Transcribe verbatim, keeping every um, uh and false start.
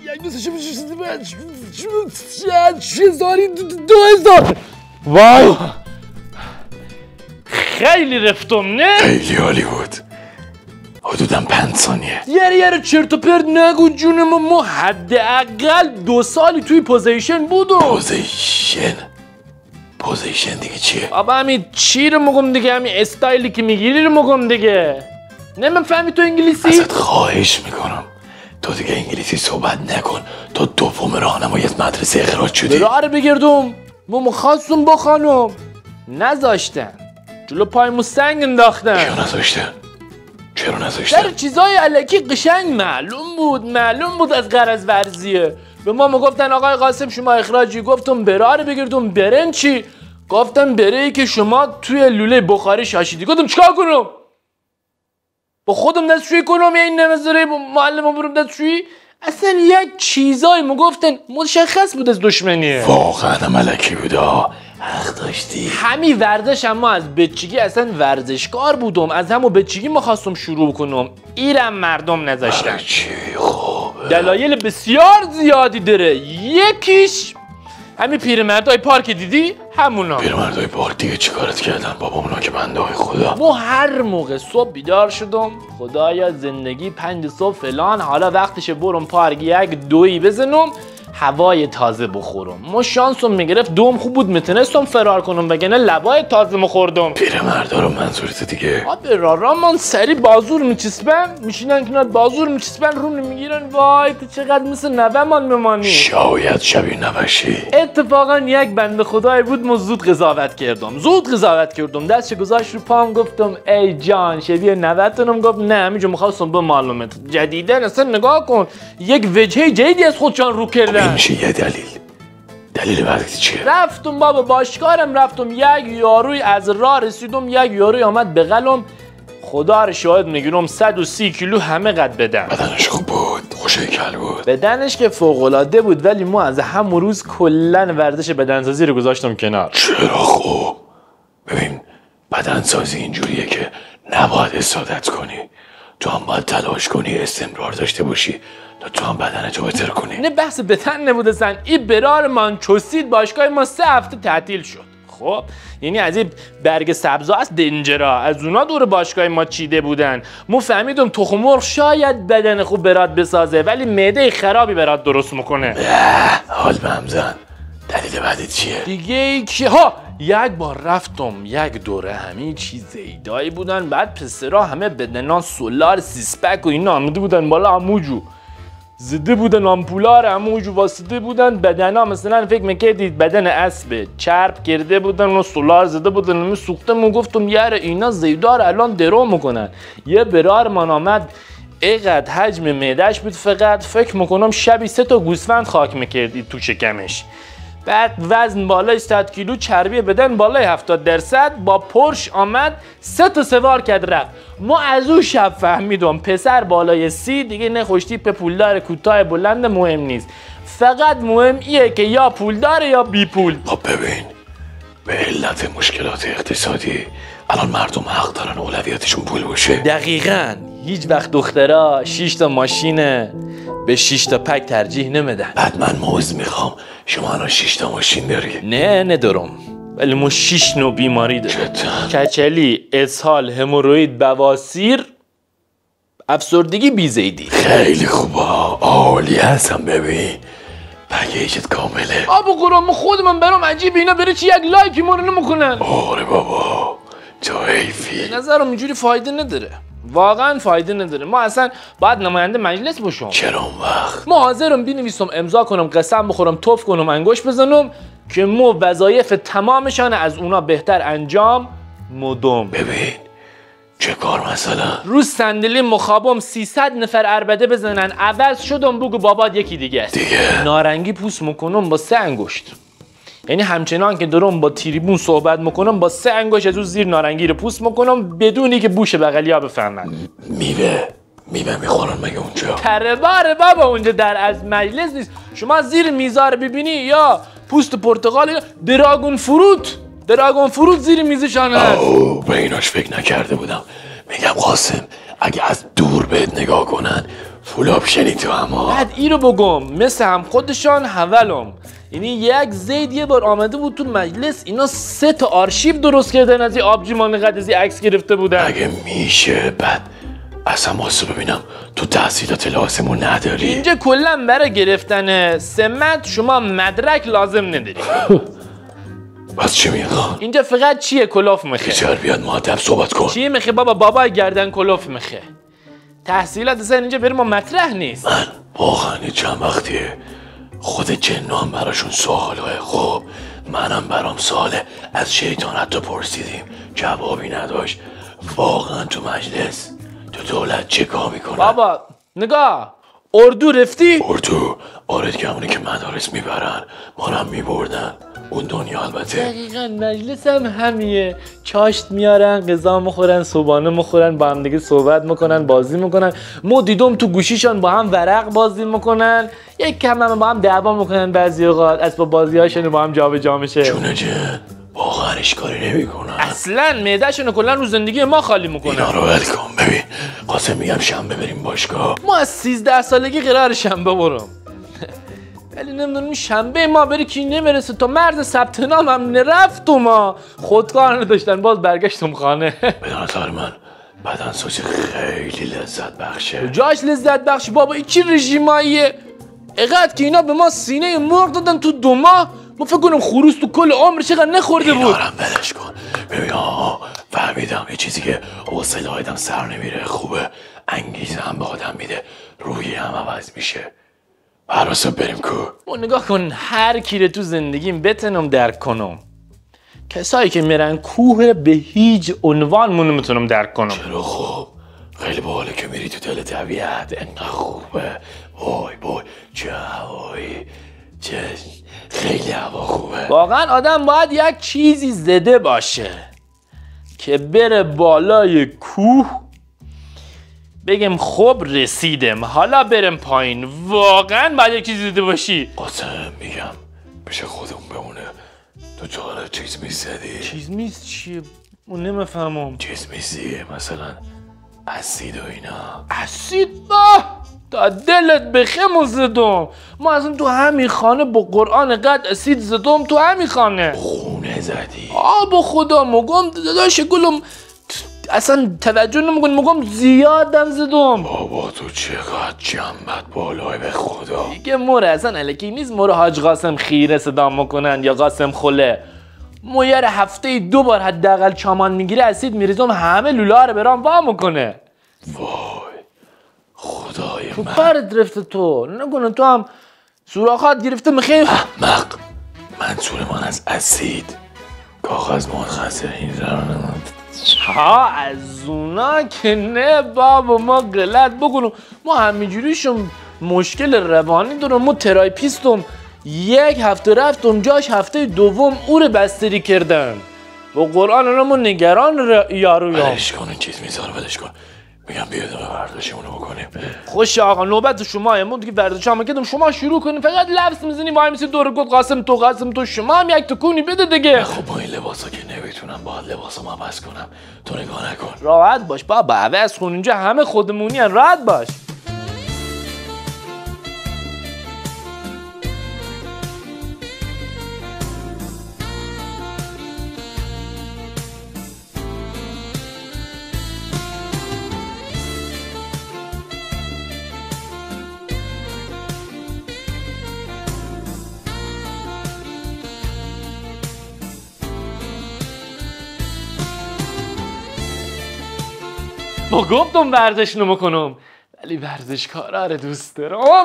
هزاری دو هزار. واو خیلی رفتم نه؟ خیلی عالی بود. حدوداً پنج ثانیه. یه یه چرت و پرت نگو جونم. ما حداقل دو سالی توی پوزیشن بودم. پوزیشن پوزیشن دیگه چیه؟ بابا همین چی رو مگم دیگه، همین استایلی که میگیری رو مگم دیگه. نمیفهمی تو انگلیسی؟ ازت خواهش میکنم تو دیگه انگلیسی صحبت نکن. تو دوم راهنمای از مدرسه اخراج شدی. برای بگردم ما مخواستم با خانم نذاشتن، جلو پایمو سنگ انداختن. چرا نذاشتن؟ چرا نذاشتن؟ در چیزای الکی قشنگ معلوم بود معلوم بود از غرض ورزیه. به ما میگفتن آقای قاسم شما اخراجی. گفتم برای بگردم. برن چی؟ گفتم بره که شما توی لوله بخاری شاشیدی. گفتم چیکار کنم؟ با خودم دستشویی کنم یا این نمیذاره معلمم برم دستشویی؟ اصلا یک چیزایی میگفتن مشخص بود از دشمنیه. واقعا ملکی بود. حق داشتی. همین ورزش اما از بچگی اصلا ورزشکار بودم. از همون بچگی میخواستم شروع کنم. ایرم مردم نذاشتن. چی خوبه. دلایل بسیار زیادی داره. یکیش همین پیرمردای پارک دیدی؟ همونا. پیرمردای پارک دیگه چیکارت کردن بابا؟ اونا که بنده های خدا. ما هر موقع صبح بیدار شدم خدایا زندگی پنج صبح فلان، حالا وقتشه برم پارک یک دویی بزنم هوای تازه بخورم. ما شانسم میگرفت دوم خوب بود میتونستم فرار کنم وگرنه لبای تازه مخوردم. پیرمردا رو منظورت دیگه؟ آبه رارا من سری بازور میچسبم میشینن کنار بازور میچسبن رو میگیرن. وای تو چقدر مثل نوه من میمانی. شاید شبیه نوشی. اتفاقا یک بنده خدایی بود ما زود قضاوت کردم زود قضاوت کردم دستش گذاشت رو پام. گفتم ای جان شبیه نوه‌تونم. گفت نه همینجا میخواستم به معلومت جدیدن اصلا نگاه کن یک وجهه جدیدی از خودشان رو کردن. میشه یه دلیل دلیل بعدی چیه؟ رفتم بابا باشکارم رفتم یک یاروی از راه رسیدم یک یاروی آمد بغلم. خدا رو شاهد میگیرم صد و سی کیلو همه قد بدن. بدنش خوب بود خوش هیکل بود. بدنش که فوق العاده بود ولی ما از همون روز کلا ورزش بدنسازی رو گذاشتم کنار. چرا خوب؟ ببین بدنسازی اینجوریه که نباید استعادت کنی. تو هم باید تلاش کنی استمرار داشته باشی تا تو هم بدنتو بهتر کنی. نه بحث بدن نبوده سن. این برار من چوسید باشگاه ما سه هفته تعطیل شد. خب یعنی از این برگ سبزا است دنجرا از اونا دور باشگاه ما چیده بودن. ما فهمیدم تخم مرغ شاید بدن خوب برات بسازه ولی معده خرابی برات درست میکنه. حال به هم زن. دلیل بعدی چیه؟ دیگه ای که ها یک بار رفتم یک دوره همه چیز زیدایی بودن. بعد پسرا همه بدنان سولار سیسپک و اینا آمده بودن بالا عموجو زده بودن آمپولار عموجو واسطه بودن. بدنا مثلا فکر میکردید بدن اسب چرب کرده بودن و سولار زده بودن و سوخته. من گفتم یاره اینا زیدار الان درو میکنن. یه برار من آمد اینقدر حجم معده‌اش بود فقط فکر میکنم شبی سه تا گوسفند خاک میکردید تو شکمش. بعد وزن بالای صد کیلو چربی بدن بالای هفتاد درصد با پرش آمد سه تا سوار کرد رفت. ما از اون شب فهمیدم پسر بالای سی دیگه نه خوشتیپ پولدار کوتاه بلند مهم نیست. فقط مهم ایه که یا پولدار یا بی پول. خب ببین به علت مشکلات اقتصادی الان مردم حق دارن اولویتشون پول باشه. دقیقاً هیچ وقت دخترها شش تا ماشین به شش تا پک ترجیح نمیدن. بعد من موز میخوام شما الان شش تا ماشین داری؟ نه ندارم ولی ما شش نوع بیماری داریم. چطور؟ کچلی، اسهال، هموروید، بواسیر، افسردگی، بیزیدی. خیلی خوبه عالی هستم. ببین پکیجت کامله. آبو قرآن ما خودمون برام عجیبه اینا بره چی یک لایکی ما رو نمیکنن. آره بابا تو حیفی. به نظرم اینجوری فایده نداره واقعا فایده نداره. ما اصلا باید نماینده مجلس باشم. چرا اون وقت؟ ما حاضرم بنویسم امضا کنم قسم بخورم توف کنم انگوش بزنم که ما وظایف تمامشان از اونا بهتر انجام مدام. ببین چه کار مثلا؟ روز صندلی مخابم سیصد نفر عربده بزنن عوض شدم بگو بابات یکی دیگه است. دیگه نارنگی پوست میکنم با سه انگشت. یعنی همچنان که دارم با تریبون صحبت میکنم با سه انگشت از اون زیر نارنگی رو پوست میکنم بدونی که بوش بغلیا بفهمن. میوه میوه میخورن مگه اونجا؟ تره باره بابا اونجا در از مجلس نیست. شما زیر میزا رو ببینی یا پوست پرتقال دراگون فروت دراگون فروت زیر میزشان هست. اوه به ایناش فکر نکرده بودم. میگم قاسم اگه از دور بهت نگاه کنن فول آپشنی تو اما. بعد ای رو بگم مثل هم خودشان حولم، یعنی یک زید یه بار آمده بود تو مجلس اینا سه تا آرشیو درست کردن از این آبجیمان قد از این عکس گرفته بودن. اگه میشه بعد اصلا واسه ببینم تو تحصیلات لازمو نداری. اینجا کلا برای گرفتن سمت شما مدرک لازم نداری. بس چی میخوان؟ اینجا فقط چیه کلاف میخه. بیچار بیاد مؤدب صحبت کن. چیه میخه بابا؟ بابای گردن کلاف میخه. تحصیلات اصلا اینجا برای ما مطرح نیست. من واقعا چند وقتیه خود جنو هم براشون سواله. خب منم برام سواله، از شیطان حتی پرسیدیم جوابی نداشت. واقعا تو مجلس تو دولت چه کار میکنن؟ بابا نگاه اردو رفتی؟ اردو آره دیگه، همونی که مدارس میبرن ما رو هم میبردن اون دنیا. البته دقیقا مجلس هم همیه، چاشت میارن، غذا میخورن، صبحانه میخورن، با هم دیگه صحبت میکنن، بازی میکنن. ما دیدم تو گوشیشان با هم ورق بازی میکنن، یک کم هم با هم دعوا میکنن، بعضی اوقات اسباب بازی هاشون با هم جابجا میشه. جونه جن واقعا اشکاری نمیکنن، اصلا معدهشون کلا رو زندگی ما خالی میکنن. اینا رو ول کن. ببین قاسم میگم شنبه بریم باشگاه. ما از سیزده سالگی قرار شنبه برم، ولی نمیدونم شنبه ما بری کی نمیرسه. تا مرد ثبت نام هم نرفت و ما خودکار نداشتن، باز برگشتم خانه. به نظر من بدنسازی خیلی لذت بخشه. جاش لذت بخش بابا، این چی رژیماییه؟ اقدر که اینا به ما سینه مرغ دادن تو دو ماه، ما فکر کنم خروس تو کل عمر چقدر نخورده بود. اینا رو هم بلش کن. ببین آها فهمیدم یه چیزی که حوصله آدم سر نمیره خوبه، انگیزه هم به آدم میده، روحی هم عوض میشه. براسه بریم کو. و نگاه کن هر کی تو زندگیم بتونم درک کنم، کسایی که میرن کوه به هیچ عنوان من نمیتونم درک کنم. چرا؟ خب خیلی باحاله که میری تو دل طبیعت، انقدر خوبه. وای وای چه هوایی، چه خیلی هوا خوبه. واقعا آدم باید یک چیزی زده باشه که بره بالای کوه بگم خب رسیدم، حالا برم پایین. واقعا باید یک چیزی زده باشی. قاسم میگم پیش خودمون بمونه. تو چهار چیز میزدی؟ چیز میز چیه؟ اون نمیفهمم. چیز میزیه مثلا اسید و اینا. اسید؟ آه تا دلت بخم زدم. ما اصلا تو همین خانه با قرآن قد اسید زدم تو همین خانه. خونه زدی؟ آه با خدا مگم داداش گلم اصلا توجه نمیکن، مگم زیادم زدم. بابا تو چقدر جنبت بالای به خدا. دیگه موره اصلا الکی نیست موره حاج قاسم خیره صدا میکنن یا قاسم خله. مو یه هفته دو بار حداقل چامان میگیره اسید میریزم همه لوله رو برام وا میکنه. وای خدای تو من. پرت رفته تو نکنه تو هم سوراخات گرفته میخوای. احمق منظور من از اسید کاغذ منخسر این رو. ها از اونا که نه بابا، ما غلط بکنم. ما همینجوریشم مشکل روانی دارم. ما تراپیستم یک هفته رفتم جاش هفته دوم او رو بستری کردن. با قرآن اونا ما نگران یارو یا ولش کن این چیز میذاره ولش کن. میگم بیا داره ورزشمونو بکنیم. خوش آقا نوبت شما. ما دیگه ورزش هم کردم شما شروع کنیم. فقط لفظ میزنی وای میسی دور گفت قاسم تو قاسم تو شما هم یک تکونی بده دیگه. خب با این لباسا که نمیتونم باید لباسامو عوض کنم. تو نگاه نکن. راحت باش بابا، عوض کن اینجا همه خودمونی ان. راحت باش. با گفتم ورزش نمیکنم ولی ورزشکارا رو دوست دارم.